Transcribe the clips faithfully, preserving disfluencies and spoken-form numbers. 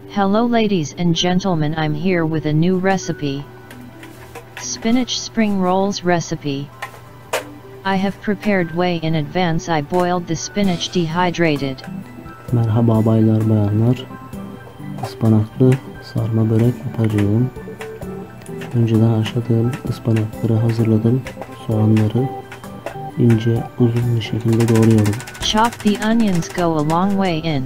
Hello ladies and gentlemen, I'm here with a new recipe. Spinach spring rolls recipe. I have prepared way in advance. I boiled the spinach dehydrated. Merhaba baylar bayanlar. Ispanaklı sarma börek yapacağım. Önceden haşladığım ıspanakları hazırladım. Soğanları ince uzun bir şekilde doğruyorum. Chop the onions, go a long way in.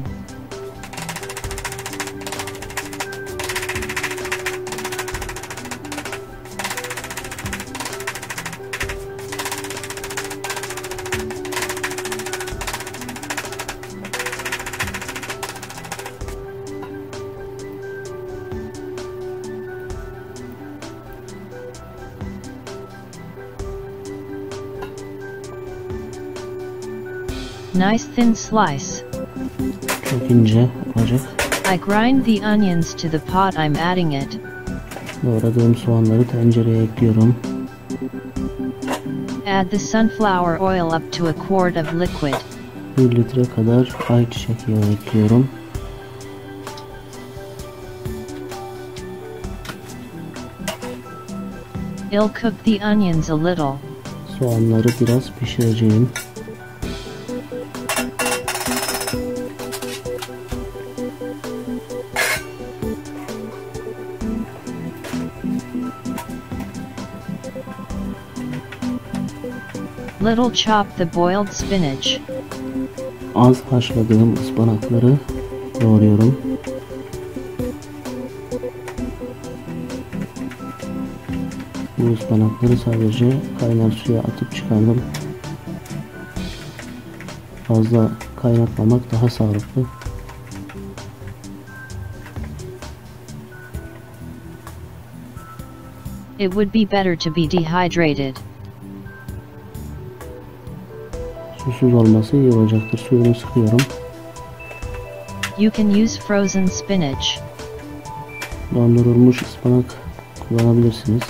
Nice thin slice. Çok ince olacak. I grind the onions to the pot. I'm adding it. Doğradığım soğanları tencereye ekliyorum. Add the sunflower oil up to a quart of liquid. bir litre kadar ayçiçek yağı ekliyorum. I'll cook the onions a little. Soğanları biraz pişireceğim. Little chop the boiled spinach. Az haşladığım ıspanakları doğruyorum. Bu ıspanakları sadece kaynar suya atıp çıkardım. Fazla kaynatmamak daha sağlıklı. It would be better to be dehydrated. Susuz olması iyi olacaktır. Suyunu sıkıyorum. You can use frozen spinach. Dondurulmuş ıspanak kullanabilirsiniz.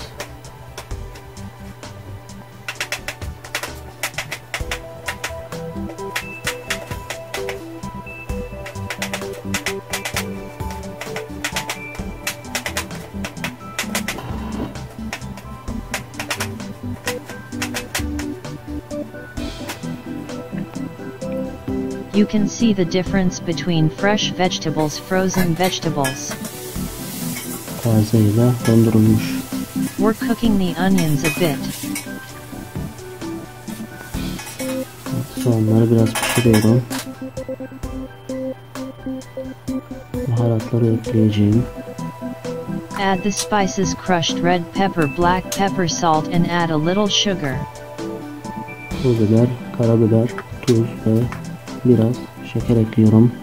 You can see the difference between fresh vegetables, frozen vegetables. Taze ile dondurulmuş. We're cooking the onions a bit. Soğanları biraz pişiriyorum. Baharatları ekleyeceğim. Add the spices, crushed red pepper, black pepper, salt, and add a little sugar. Pul biber, karabiber, tuz ve biraz şeker ekliyorum.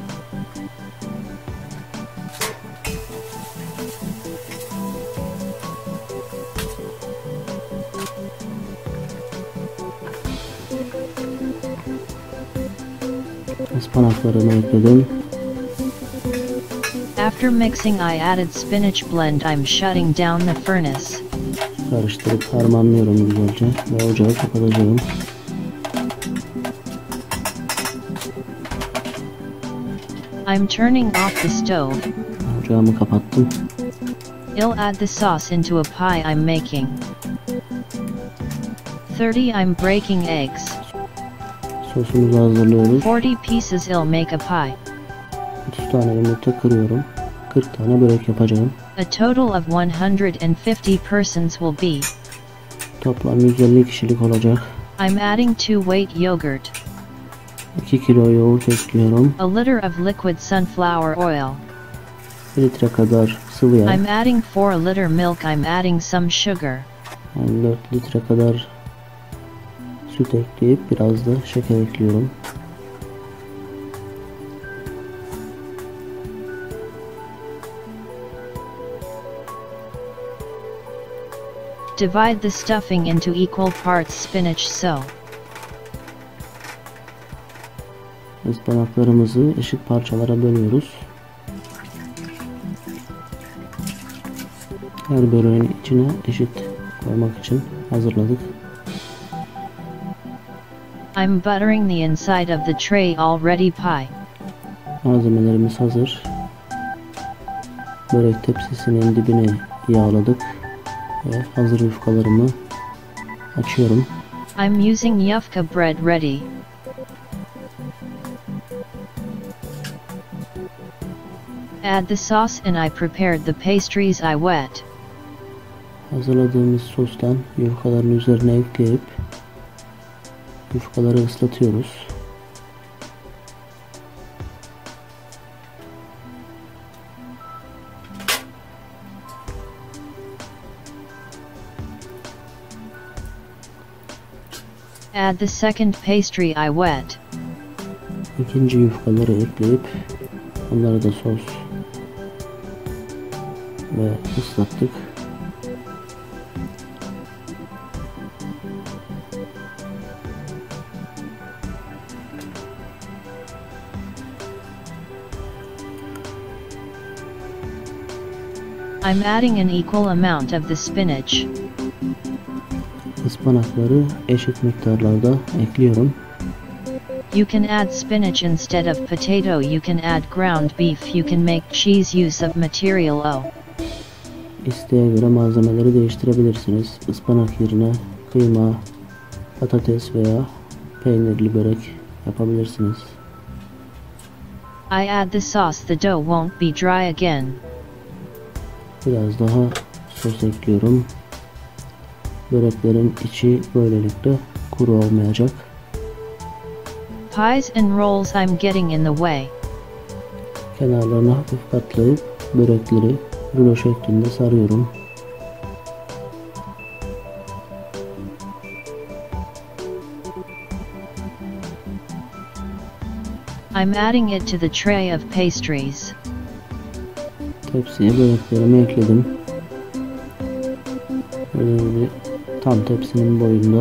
Ispanaklarını ekledim. After mixing, I added spinach blend. I'm shutting down the furnace. Karıştırıp harmanlıyorum güzelce ve ocağı kapatacağım. I'm turning off the stove. Ocağımı kapattım. I'll add the sauce into a pie I'm making. thirty I'm breaking eggs. Sosumuzu hazırlıyoruz. forty pieces I'll make a pie. otuz tane yumurta kırıyorum. kırk tane börek yapacağım. A total of one hundred fifty persons will be. Toplam yüz elli kişilik olacak. I'm adding two weight yogurt. iki kilo yoğurt ekliyorum. A liter of liquid sunflower oil. bir litre kadar sıvı yağ. I'm adding four liter milk. I'm adding some sugar. Yani dört litre kadar süt ekleyip biraz da şeker ekliyorum. Divide the stuffing into equal parts spinach so. Ispanaklarımızı eşit parçalara bölüyoruz. Her böreğin içine eşit koymak için hazırladık. I'm buttering the inside of the tray already pie. Malzemelerimiz hazır. börek tepsisinin dibine yağladık ve hazır yufkalarımı açıyorum. I'm using yufka bread ready. Add the sauce and I prepared the pastries I wet. Hazırladığımız sostan yufkaların üzerine ekleyip yufkaları ıslatıyoruz. Add the second pastry I wet. İkinci yufkaları ekleyip onları da sos ve ıslattık. I'm adding an equal amount of the spinach. Ispanakları eşit miktarlarda ekliyorum. You can add spinach instead of potato. You can add ground beef. You can make cheese use of material O. İsteğe göre malzemeleri değiştirebilirsiniz. Ispanak yerine kıyma, patates veya peynirli börek yapabilirsiniz. I add the sauce. The dough won't be dry again. Biraz daha sos ekliyorum. Böreklerin içi böylelikle kuru olmayacak. Pies and rolls, I'm getting in the way. Kenarlarını hafif katlayıp börekleri rulo şeklinde sarıyorum. I'm adding it to the tray of pastries. Tepsiye böreklerimi ekledim. Böyle tam tepsinin boyunda.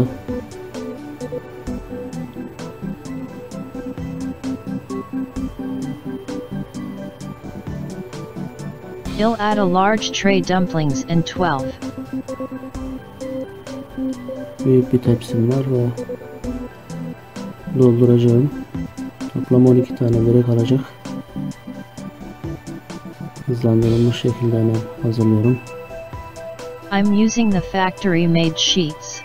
I'll add a large tray dumplings and twelve. Büyük bir tepsim var ve dolduracağım. Toplam on iki tane börek alacak. Hızlandırılmış şekilde hemen hazırlıyorum. I'm using the factory made sheets.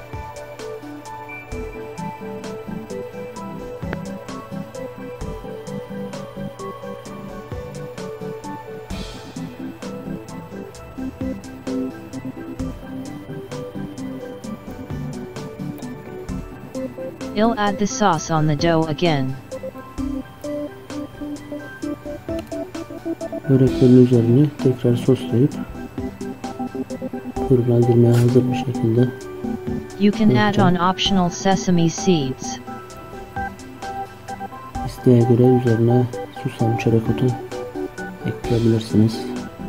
I'll add the sauce on the dough again. Böreklerin üzerine tekrar soslayıp fırınlandırmaya hazır bir şekilde. You can add on optional sesame seeds. İsteğe göre üzerine susam, çörek otu ekleyebilirsiniz.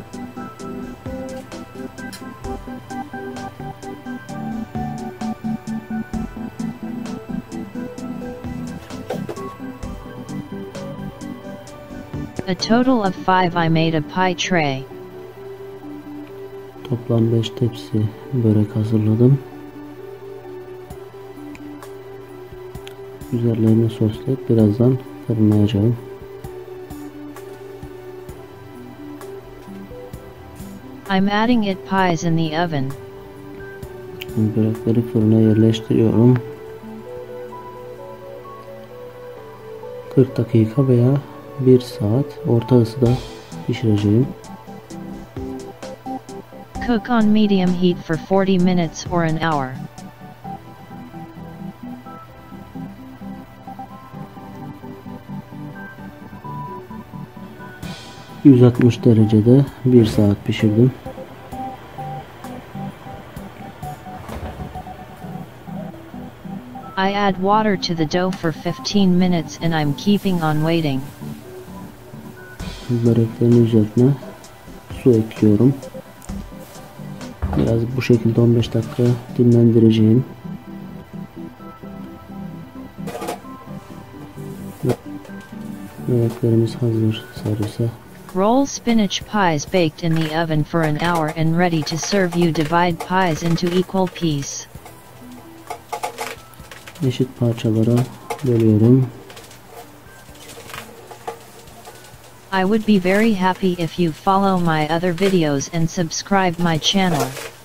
A total of five. I made a pie tray. Toplam beş tepsi börek hazırladım. Üzerlerini soslayıp birazdan fırınlayacağım. I'm adding it pies in the oven. Börekleri fırına yerleştiriyorum. kırk dakika veya bir saat orta ısıda pişireceğim. Cook on medium heat for forty minutes or an hour. yüz altmış derecede bir saat pişirdim. I add water to the dough for fifteen minutes and I'm keeping on waiting. Böreklerin üzerine su ekliyorum. Biraz bu şekilde on beş dakika dinlendireceğim. Böreklerimiz hazır servise. Roll spinach pies baked in the oven for an hour and ready to serve. You divide pies into equal pieces. Eşit parçalara bölüyorum. I would be very happy if you follow my other videos and subscribe my channel.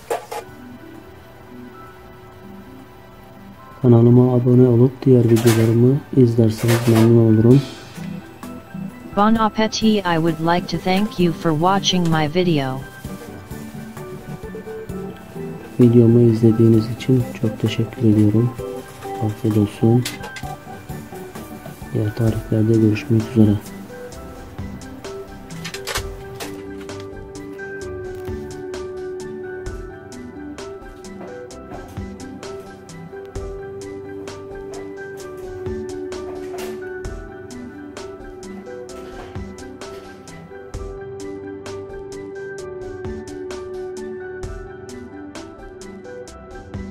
Kanalıma abone olup diğer videolarımı izlerseniz memnun olurum. Bon appétit. I would like to thank you for watching my video. Videomu izlediğiniz için çok teşekkür ediyorum. Afiyet olsun. Diğer tariflerde görüşmek üzere.